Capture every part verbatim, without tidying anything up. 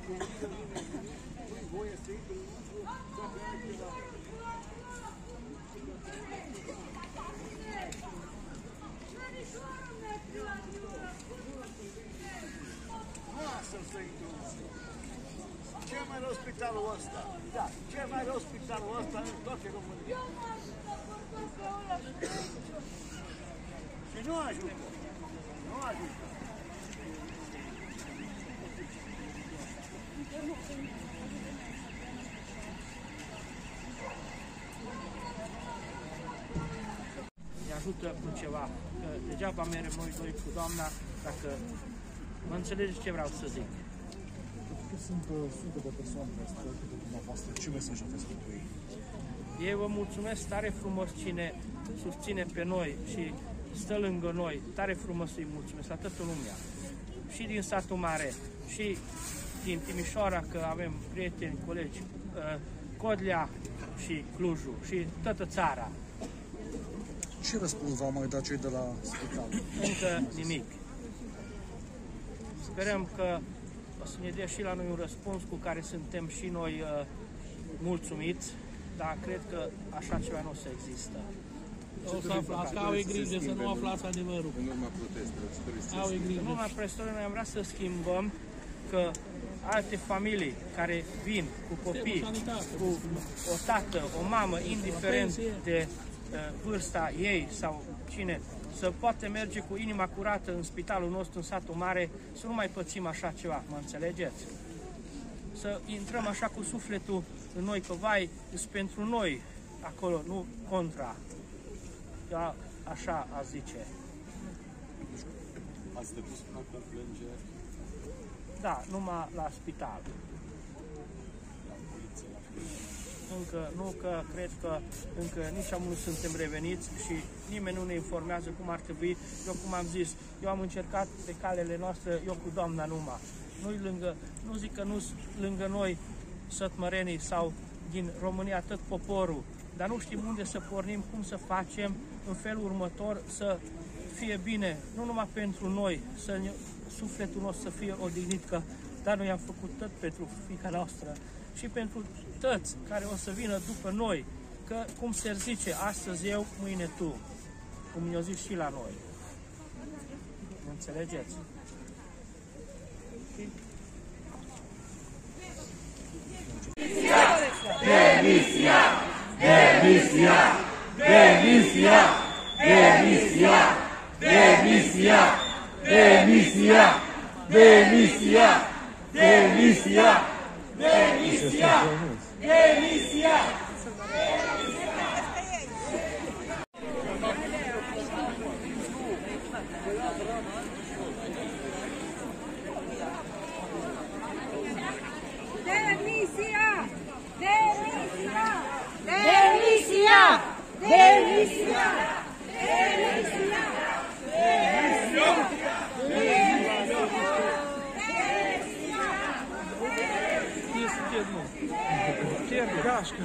Ce mai rău spitalul ăsta? Da, ce mai rău spitalul ăsta în toate România. Și nu ajută. Nu ajută. Ne ajută cu ceva. Că degeaba merem noi doi cu doamna dacă mă înțelegeți ce vreau să zic. Sunt sute de persoane alături de dumneavoastră. Ce mesaj aveți pentru ei? Eu vă mulțumesc tare frumos cine susține pe noi și stă lângă noi. Tare frumos îi mulțumesc la toată lumea. Și din satul mare, și din Timișoara, că avem prieteni, colegi, Codlea și Clujul și toată țara. Ce răspuns v-au mai dat cei de la spital? Încă nimic. Sperăm că o să ne dea și la noi un răspuns cu care suntem și noi uh, mulțumiți, dar cred că așa ceva nu o să există. O să aflați, că au grijă să nu aflați adevărul. În urma protestelor, au grijă. În urma protestelor noi am vrea să schimbăm că alte familii care vin cu copii, cu o tată, o mamă, indiferent de uh, vârsta ei sau cine, să poate merge cu inima curată în spitalul nostru, în satul mare, să nu mai pățim așa ceva, mă înțelegeți? Să intrăm așa cu sufletul în noi, că vai, sunt pentru noi acolo, nu contra. Da, așa a zice. Ați depus până acum plângeri? Da, numai la spital. La poliție, la poliție? Încă nu, că cred că încă nici am nu suntem reveniți și nimeni nu ne informează cum ar trebui. Eu, cum am zis, eu am încercat pe calele noastre, eu cu doamna numai. Nu-i lângă, nu zic că nu lângă noi sătmărenii sau din România tot poporul, dar nu știm unde să pornim, cum să facem în felul următor să fie bine, nu numai pentru noi, să ne, sufletul nostru să fie odihnit, că dar noi am făcut tot pentru fiica noastră și pentru toți care o să vină după noi, că, cum se zice, astăzi eu, mâine tu, cum ne-o zis și la noi. Înțelegeți? Demisia! Demisia! Demisia! Demisia! Demisia! Demisia! Demisia! Demisia! Demisia! Demisia! Demisia! Demisia! Demisia! Demisia! Gașcă.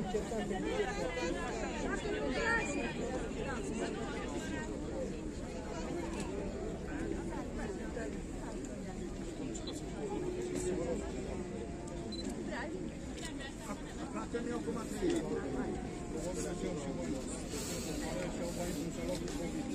Fratele meu, cum ați venit?